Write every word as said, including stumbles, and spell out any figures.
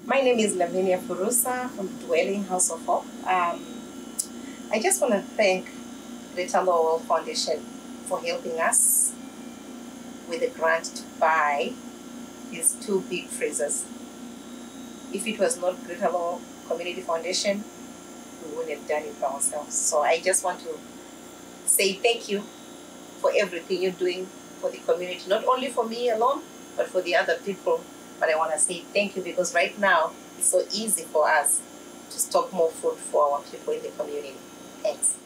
My name is Lavinia Furusa from Dwelling House of Hope. Um, I just want to thank Greater Lowell Foundation for helping us with a grant to buy these two big freezers. If it was not Greater Lowell Community Foundation, we wouldn't have done it by ourselves. So I just want to say thank you for everything you're doing for the community, not only for me alone, but for the other people. But I want to say thank you because right now it's so easy for us to stock more food for our people in the community. Thanks.